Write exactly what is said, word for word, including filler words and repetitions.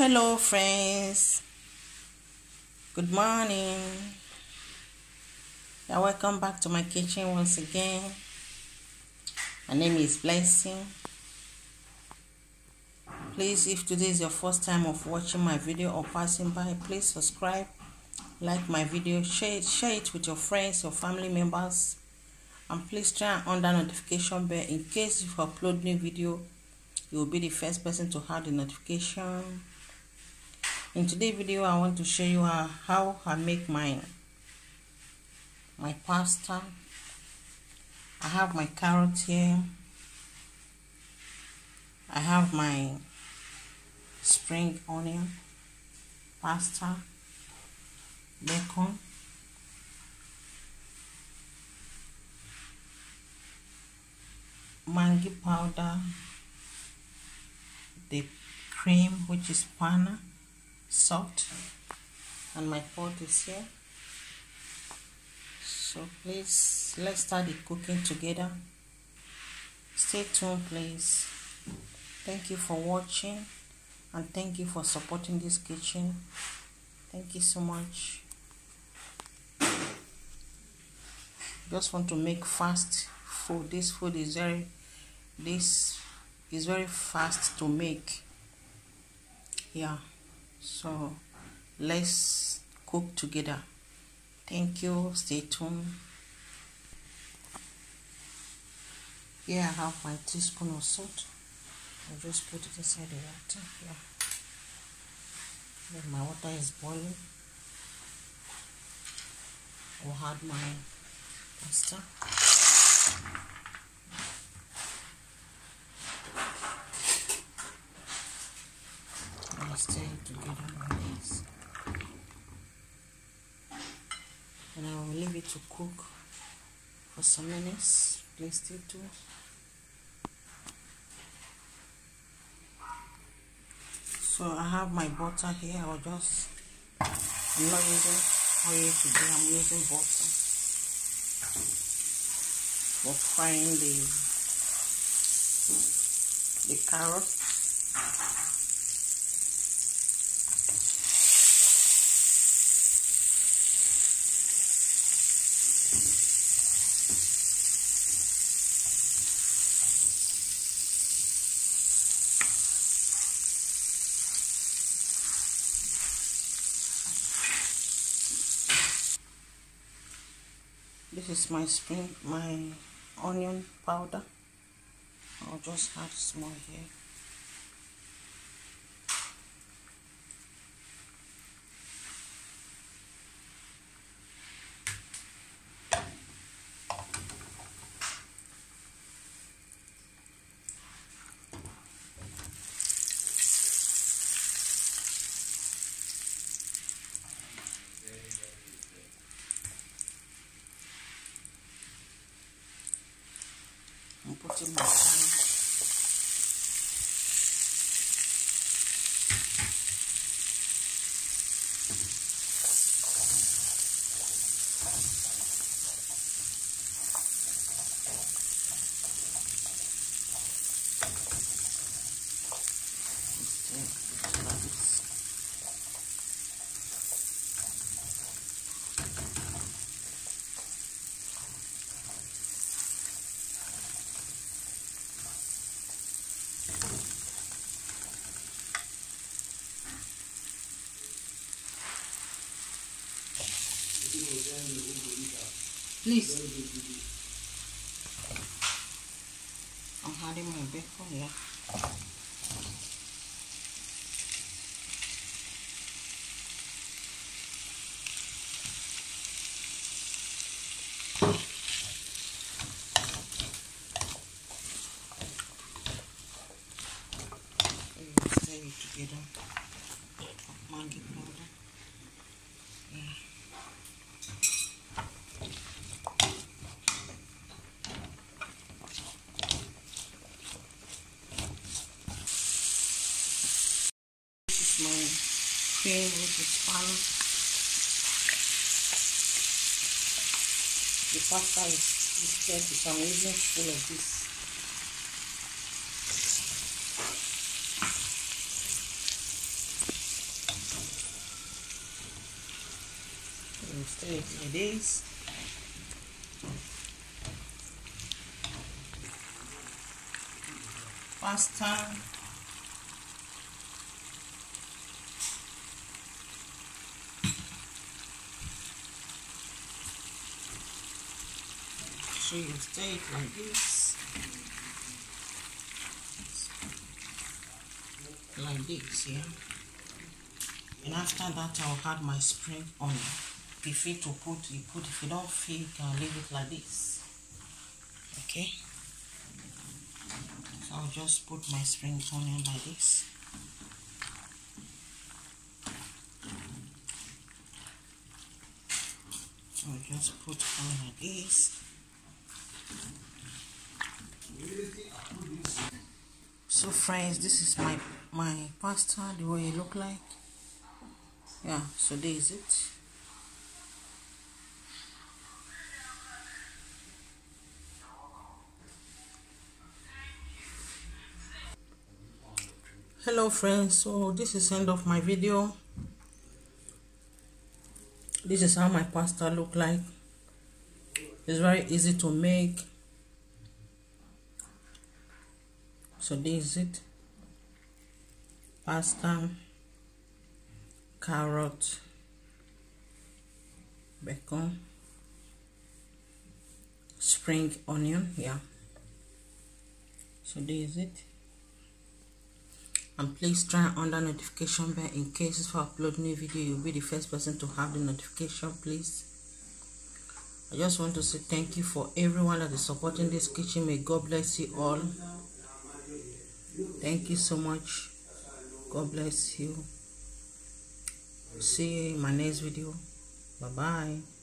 Hello friends, good morning. You're welcome back to my kitchen once again. My name is Blessing. Please, if today is your first time of watching my video or passing by, please subscribe, like my video, share it, share it with your friends, your family members, and please turn on that notification bell in case if you upload new video, you will be the first person to have the notification. In today's video, I want to show you how, how I make my my pasta. I have my carrot here. I have my spring onion, pasta, bacon, Maggi powder, the cream which is panna, salt, and my pot is here. So please, let's start the cooking together. Stay tuned, please. Thank you for watching, and thank you for supporting this kitchen. Thank you so much. Just want to make fast food. This food is very this is very fast to make. Yeah, so let's cook together. Thank you. Stay tuned. Here I have my teaspoon of salt. I'll just put it inside the water. Yeah. When my water is boiling, I'll add my pasta. I'll stir it together like this. And I will leave it to cook for some minutes. Please stay tuned. So I have my butter here. I'll just, I'm not using oil today, I'm using butter for frying the the carrots. This is my spring, my onion powder. I'll just add small here. I'm putting my carrot. Please. I'm adding my bacon here. Stir it together. Maggi powder. Yeah. My cream which is panna. The pasta is, is plenty, so I'm using full of this. you stir it like this. Pasta. So you stir it like this. Like this, yeah. And after that, I'll add my spring onion. If you feel to put, you put. If you don't feel, you can leave it like this. Okay. So I'll just put my spring onion like this. I'll just put on like this. So friends, this is my my pasta, the way it look like. Yeah, so there is it. Hello friends, so this is the end of my video. This is how my pasta look like. It's very easy to make. So this is it. Pasta, carrot, bacon, spring onion, yeah. So this is it. And please turn on the notification bell in case if I upload new video, you'll be the first person to have the notification, please. I just want to say thank you for everyone that is supporting this kitchen. May God bless you all. Thank you so much. God bless you. See you in my next video. Bye bye.